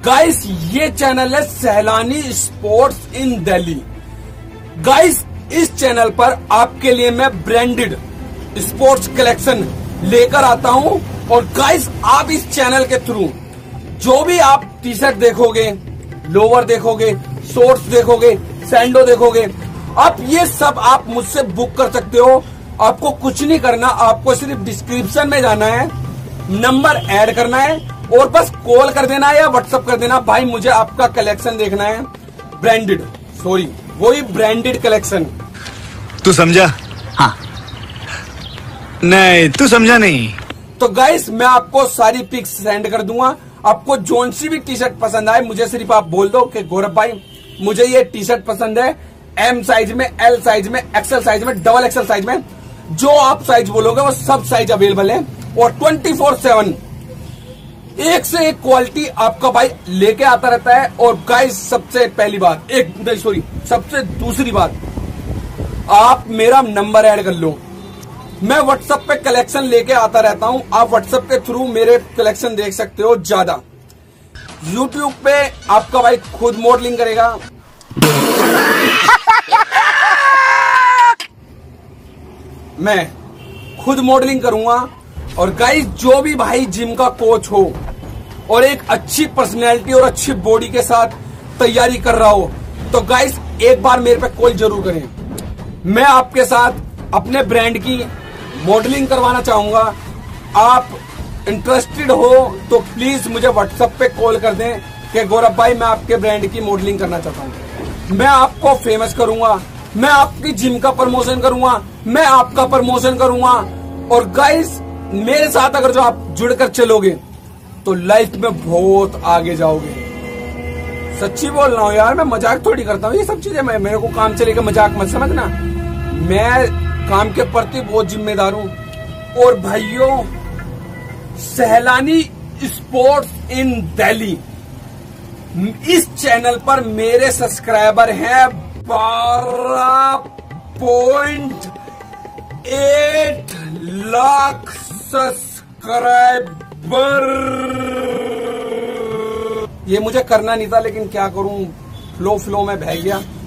Guys ये channel है Sailani sports in Delhi. Guys इस चैनल पर आपके लिए मैं ब्रांडेड स्पोर्ट्स कलेक्शन लेकर आता हूं। और गाइस आप इस चैनल के थ्रू जो भी आप टी शर्ट देखोगे, लोवर देखोगे, शॉर्ट्स देखोगे, सैंडो देखोगे, आप ये सब आप मुझसे बुक कर सकते हो। आपको कुछ नहीं करना, आपको सिर्फ डिस्क्रिप्शन में जाना है, नंबर ऐड करना है और बस कॉल कर देना है या व्हाट्सअप कर देना, भाई मुझे आपका कलेक्शन देखना है ब्रांडेड, सॉरी वही ब्रांडेड कलेक्शन। तू समझा? हाँ। नहीं तू समझा नहीं। तो गाइस मैं आपको सारी पिक्स सेंड कर दूंगा। आपको जोन सी भी टी शर्ट पसंद आए मुझे सिर्फ आप बोल दो कि गौरव भाई मुझे ये टी शर्ट पसंद है, एम साइज में, एल साइज में, एक्सएल साइज में, डबल एक्सएल साइज में, जो आप साइज बोलोगे वो सब साइज अवेलेबल है। और 24/7 एक से एक क्वालिटी आपका भाई लेके आता रहता है। और गाइस सबसे पहली बात, सबसे दूसरी बात, आप मेरा नंबर ऐड कर लो। मैं व्हाट्सएप पे कलेक्शन लेके आता रहता हूं, आप व्हाट्सएप के थ्रू मेरे कलेक्शन देख सकते हो ज्यादा। यूट्यूब पे आपका भाई खुद मॉडलिंग करेगा, मैं खुद मॉडलिंग करूंगा। और गाइस जो भी भाई जिम का कोच हो और एक अच्छी पर्सनैलिटी और अच्छी बॉडी के साथ तैयारी कर रहा हो तो गाइस एक बार मेरे पे कॉल जरूर करें। मैं आपके साथ अपने ब्रांड की मॉडलिंग करवाना चाहूंगा। आप इंटरेस्टेड हो तो प्लीज मुझे व्हाट्सएप पे कॉल कर दें कि गौरव भाई मैं आपके ब्रांड की मॉडलिंग करना चाहता हूं। मैं आपको फेमस करूंगा, मैं आपकी जिम का प्रमोशन करूंगा, मैं आपका प्रमोशन करूंगा। और गाइस मेरे साथ अगर जो आप जुड़कर चलोगे तो लाइफ में बहुत आगे जाओगे। सच्ची बोल रहा हूं यार, मैं मजाक थोड़ी करता हूँ। ये सब चीजें मेरे को काम चलेगा, मजाक मत समझना। मैं काम के प्रति बहुत जिम्मेदार हूं। और भाइयों सैलानी स्पोर्ट्स इन दिल्ली, इस चैनल पर मेरे सब्सक्राइबर हैं 12.8 लाख सब्सक्राइबर। ये मुझे करना नहीं था लेकिन क्या करूं, फ्लो में बह गया।